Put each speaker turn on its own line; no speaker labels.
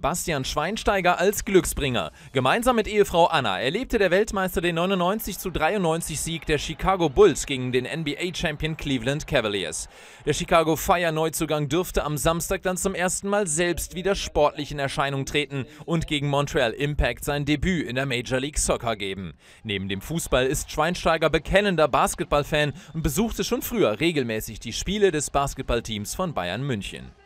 Bastian Schweinsteiger als Glücksbringer. Gemeinsam mit Ehefrau Anna erlebte der Weltmeister den 99:93 Sieg der Chicago Bulls gegen den NBA-Champion Cleveland Cavaliers. Der Chicago Fire-Neuzugang dürfte am Samstag dann zum ersten Mal selbst wieder sportlich in Erscheinung treten und gegen Montreal Impact sein Debüt in der Major League Soccer geben. Neben dem Fußball ist Schweinsteiger bekennender Basketballfan und besuchte schon früher regelmäßig die Spiele des Basketballteams von Bayern München.